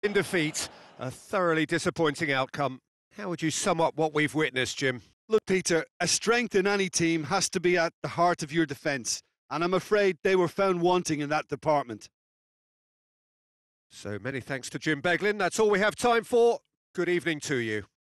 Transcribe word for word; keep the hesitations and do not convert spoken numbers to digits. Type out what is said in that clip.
In defeat, a thoroughly disappointing outcome. How would you sum up what we've witnessed, Jim? Look, Peter, a strength in any team has to be at the heart of your defence, and I'm afraid they were found wanting in that department. So many thanks to Jim Beglin. That's all we have time for. Good evening to you.